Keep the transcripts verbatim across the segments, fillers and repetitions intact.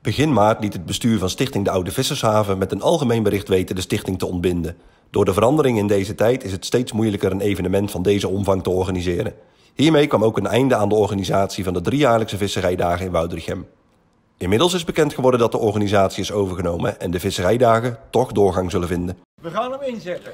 Begin maart liet het bestuur van Stichting de Oude Vissershaven met een algemeen bericht weten de stichting te ontbinden. Door de verandering in deze tijd is het steeds moeilijker een evenement van deze omvang te organiseren. Hiermee kwam ook een einde aan de organisatie van de driejaarlijkse visserijdagen in Woudrichem. Inmiddels is bekend geworden dat de organisatie is overgenomen en de visserijdagen toch doorgang zullen vinden. We gaan hem inzetten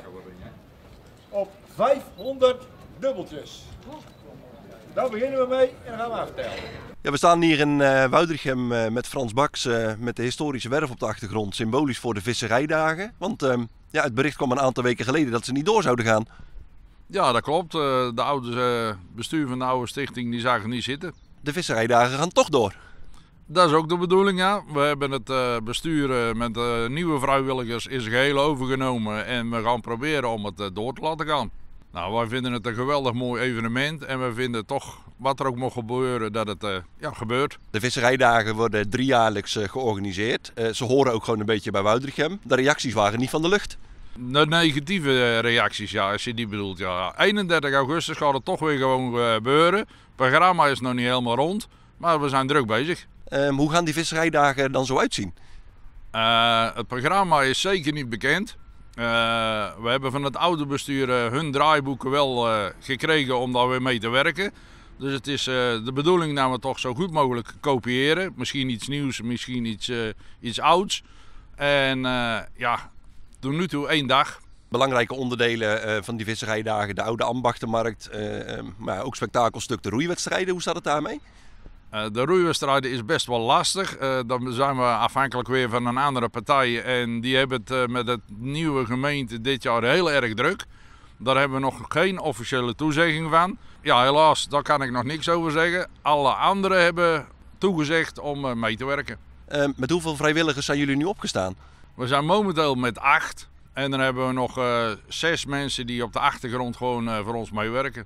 op vijfhonderd dubbeltjes. Daar beginnen we mee en dan gaan we aftellen. Ja, we staan hier in uh, Woudrichem uh, met Frans Baks uh, met de historische werf op de achtergrond, symbolisch voor de visserijdagen. Want uh, ja, het bericht kwam een aantal weken geleden dat ze niet door zouden gaan. Ja, dat klopt. De oude uh, bestuur van de oude stichting die zagen niet zitten. De visserijdagen gaan toch door. Dat is ook de bedoeling, ja. We hebben het uh, bestuur uh, met uh, nieuwe vrijwilligers in zijn geheel overgenomen en we gaan proberen om het uh, door te laten gaan. Nou, wij vinden het een geweldig mooi evenement en we vinden toch, wat er ook mag gebeuren, dat het uh, ja, gebeurt. De visserijdagen worden driejaarlijks uh, georganiseerd. Uh, ze horen ook gewoon een beetje bij Woudrichem. De reacties waren niet van de lucht. De negatieve reacties, ja, als je die bedoelt. Ja. eenendertig augustus gaat het toch weer gewoon gebeuren. Het programma is nog niet helemaal rond, maar we zijn druk bezig. Um, hoe gaan die visserijdagen dan zo uitzien? Uh, het programma is zeker niet bekend. Uh, we hebben van het oude bestuur uh, hun draaiboeken wel uh, gekregen om daar weer mee te werken. Dus het is uh, de bedoeling dat we toch zo goed mogelijk kopiëren. Misschien iets nieuws, misschien iets, uh, iets ouds. En uh, ja, tot nu toe één dag. Belangrijke onderdelen uh, van die visserijdagen, de oude ambachtenmarkt, uh, uh, maar ook spektakelstuk de roeiwedstrijden. Hoe staat het daarmee? Uh, de roeiwedstrijden is best wel lastig. Uh, dan zijn we afhankelijk weer van een andere partij. En die hebben het uh, met het nieuwe gemeente dit jaar heel erg druk. Daar hebben we nog geen officiële toezegging van. Ja, helaas, daar kan ik nog niks over zeggen. Alle anderen hebben toegezegd om uh, mee te werken. Uh, met hoeveel vrijwilligers zijn jullie nu opgestaan? We zijn momenteel met acht. En dan hebben we nog uh, zes mensen die op de achtergrond gewoon uh, voor ons meewerken.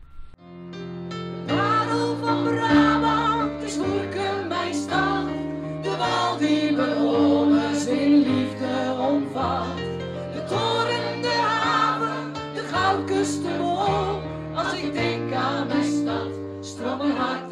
Parel van Brabant is Goerke mijn stad. De wal die bewoners in liefde omvat. De toren, de haven, de goudkust, de wol. Als ik denk aan mijn stad, stroomt mijn hart